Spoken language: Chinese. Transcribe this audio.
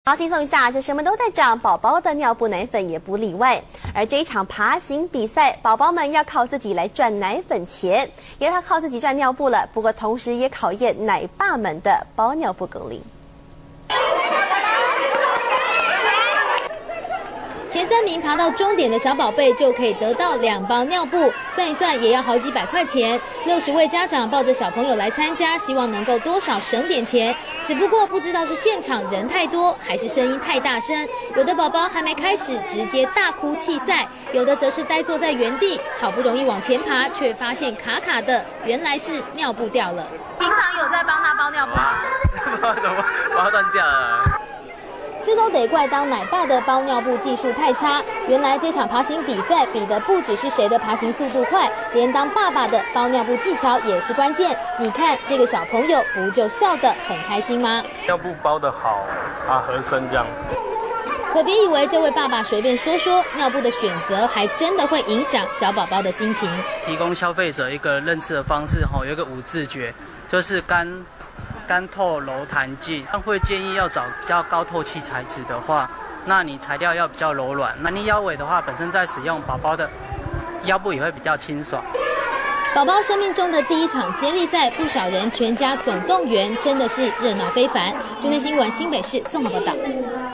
好，轻松一下，这什么都在涨，宝宝的尿布奶粉也不例外。而这一场爬行比赛，宝宝们要靠自己来赚奶粉钱，也要靠自己赚尿布了。不过同时也考验奶爸们的包尿布功力。 前3名爬到终点的小宝贝就可以得到2包尿布，算一算也要好几百块钱。60位家长抱着小朋友来参加，希望能够多少省点钱。只不过不知道是现场人太多，还是声音太大声，有的宝宝还没开始直接大哭弃赛，有的则是呆坐在原地，好不容易往前爬，却发现卡卡的，原来是尿布掉了。 平常有在帮他包尿布吗？ 包断掉了。 这都得怪当奶爸的包尿布技术太差。原来这场爬行比赛比的不只是谁的爬行速度快，连当爸爸的包尿布技巧也是关键。你看这个小朋友不就笑得很开心吗？ 尿布包得好啊，合身这样子。 可别以为这位爸爸随便说说，尿布的选择还真的会影响小宝宝的心情。 提供消费者一个认识的方式有一个5字诀，就是干透柔弹净，但会建议要找比较高透气材质的话，那你材料要比较柔软。那你腰围的话，本身在使用宝宝的腰部也会比较清爽。 宝宝生命中的第一场接力赛，不少人全家总动员，真的是热闹非凡。中天新闻新北市综合报道。